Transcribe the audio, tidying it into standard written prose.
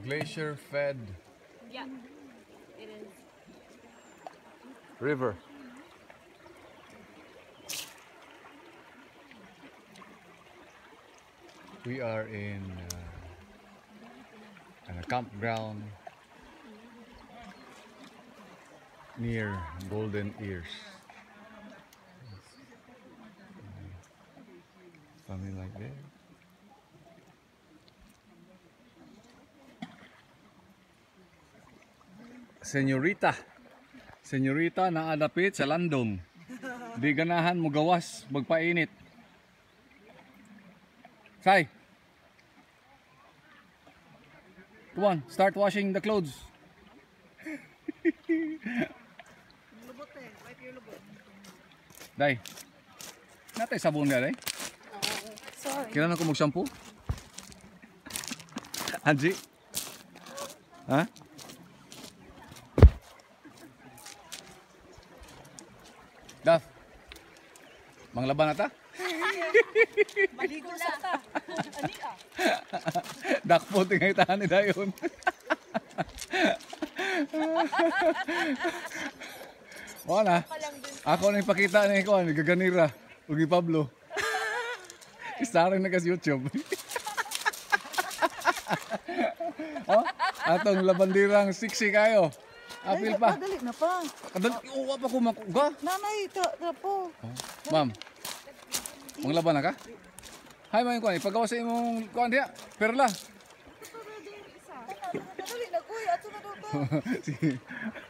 glacier fed Yeah, it is. river. We are in a campground near Golden Ears. Something like that. Senyorita naadapit sa landong. Di ganahan mo gawas, magpainit. Sai. Come on, start washing the clothes. Lubot eh. Wipe your lubot. Day. Natay sabon na day. Sorry. Kailangan ko mag-shampoo? Anji? Ha? Daf. Manglaban na ta? Maligo sa ta. Ani ah. Dakpo tingay tahan ni dayon. Wala. Ako na ipakita ni ko, ni Gaganira, ug ni Pablo. Istarang na kas YouTube. Oh, atong labandirang siksi kayo. Apil pa. Dali na pa. Kadali, uwa pa ko makuga. Nanay, po. Ma'am. Manglaban na ka? Hay man kuan, ipagawa sa imong kuan diha. Perla. Dali na kuy, ato na to. Sige.